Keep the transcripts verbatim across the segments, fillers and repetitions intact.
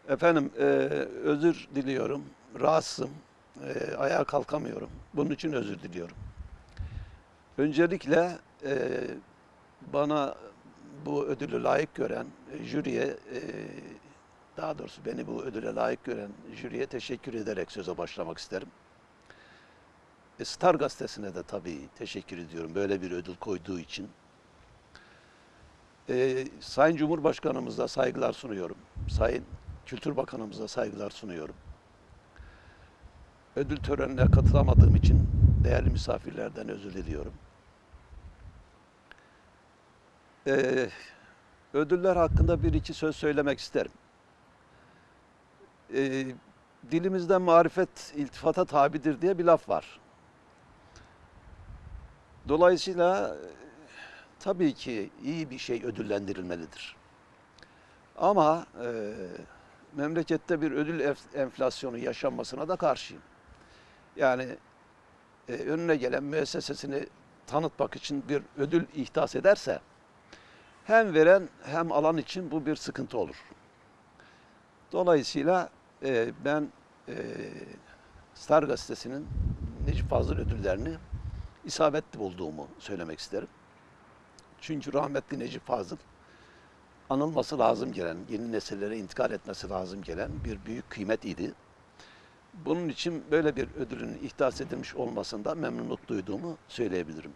Efendim, e, özür diliyorum. Rahatsızım. E, ayağa kalkamıyorum. Bunun için özür diliyorum. Öncelikle e, bana bu ödülü layık gören e, jüriye, e, daha doğrusu beni bu ödüle layık gören jüriye teşekkür ederek söze başlamak isterim. E, Star Gazetesi'ne de tabii teşekkür ediyorum böyle bir ödül koyduğu için. E, Sayın Cumhurbaşkanımıza saygılar sunuyorum. Sayın Kültür Bakanımıza saygılar sunuyorum. Ödül törenine katılamadığım için değerli misafirlerden özür diliyorum. Ee, ödüller hakkında bir iki söz söylemek isterim. Ee, dilimizde marifet iltifata tabidir diye bir laf var. Dolayısıyla tabii ki iyi bir şey ödüllendirilmelidir. Ama e, memlekette bir ödül enflasyonu yaşanmasına da karşıyım. Yani e, önüne gelen müessesesini tanıtmak için bir ödül ihdas ederse hem veren hem alan için bu bir sıkıntı olur. Dolayısıyla e, ben e, Star Gazetesi'nin Necip Fazıl ödüllerini isabetli bulduğumu söylemek isterim. Çünkü rahmetli Necip Fazıl anılması lazım gelen, yeni nesillere intikal etmesi lazım gelen bir büyük kıymet idi. Bunun için böyle bir ödülün ihdas edilmiş olmasında memnunluk duyduğumu söyleyebilirim.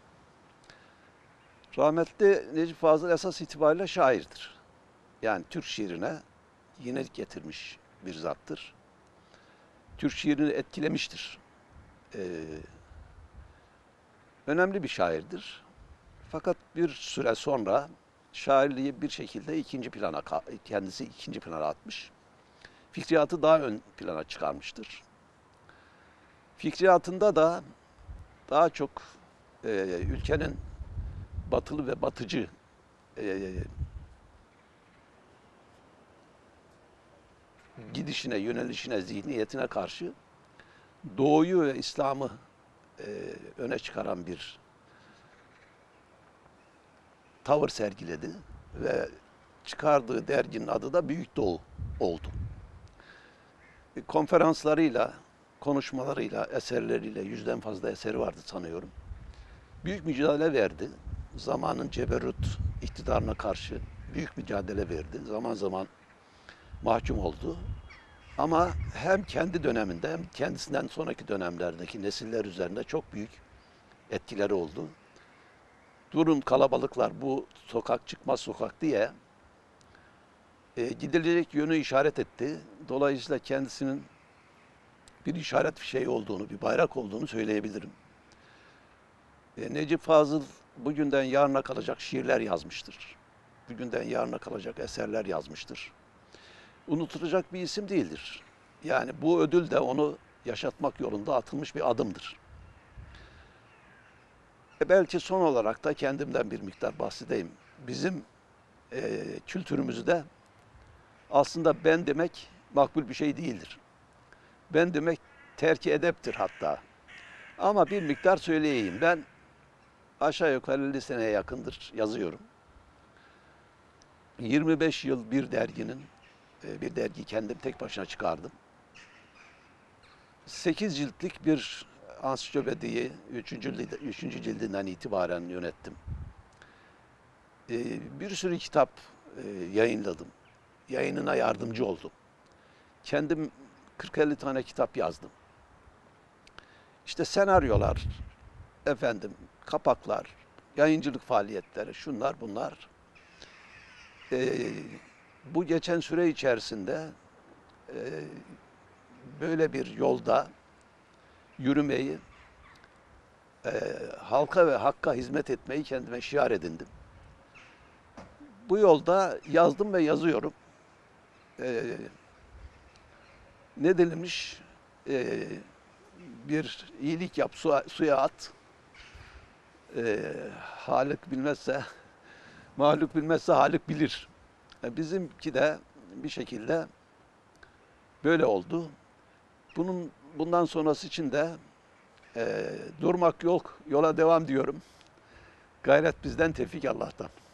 Rahmetli Necip Fazıl esas itibariyle şairdir. Yani Türk şiirine yenilik getirmiş bir zattır. Türk şiirini etkilemiştir. Ee, önemli bir şairdir. Fakat bir süre sonra şairliği bir şekilde ikinci plana, kendisi ikinci plana atmış. Fikriyatı daha ön plana çıkarmıştır. Fikriyatında da daha çok e, ülkenin batılı ve batıcı e, gidişine, yönelişine, zihniyetine karşı Doğu'yu ve İslam'ı e, öne çıkaran bir tavır sergiledi ve çıkardığı derginin adı da Büyük Doğu oldu. E, konferanslarıyla, konuşmalarıyla, eserleriyle, yüzden fazla eseri vardı sanıyorum. Büyük mücadele verdi. Zamanın ceberrut iktidarına karşı büyük mücadele verdi. Zaman zaman mahkum oldu. Ama hem kendi döneminde hem kendisinden sonraki dönemlerdeki nesiller üzerinde çok büyük etkileri oldu. Durun kalabalıklar, bu sokak çıkmaz sokak diye e, gidilecek yönü işaret etti. Dolayısıyla kendisinin bir işaret fişeği olduğunu, bir bayrak olduğunu söyleyebilirim. E, Necip Fazıl bugünden yarına kalacak şiirler yazmıştır. Bugünden yarına kalacak eserler yazmıştır. Unutulacak bir isim değildir. Yani bu ödül de onu yaşatmak yolunda atılmış bir adımdır. E belki son olarak da kendimden bir miktar bahsedeyim. Bizim e, kültürümüzde aslında ben demek makbul bir şey değildir. Ben demek terki edeptir hatta. Ama bir miktar söyleyeyim. Ben aşağı yukarı elli seneye yakındır yazıyorum. yirmi beş yıl bir derginin, bir dergi kendim tek başına çıkardım. sekiz ciltlik bir ansiklopediyi üçüncü cildinden itibaren yönettim. Bir sürü kitap yayınladım. Yayınına yardımcı oldum. Kendim kırk elli tane kitap yazdım. İşte senaryolar, efendim, kapaklar, yayıncılık faaliyetleri, şunlar bunlar. Ee, bu geçen süre içerisinde e, böyle bir yolda yürümeyi, e, halka ve hakka hizmet etmeyi kendime şiar edindim. Bu yolda yazdım ve yazıyorum. Ee, ne denilmiş? Ee, bir iyilik yap, suya, suya at. Ee, Halik bilmezse, Mahluk bilmezse Halik bilir. E, bizimki de bir şekilde böyle oldu. Bunun bundan sonrası için de e, durmak yok, yola devam diyorum. Gayret bizden, tevfik Allah'tan.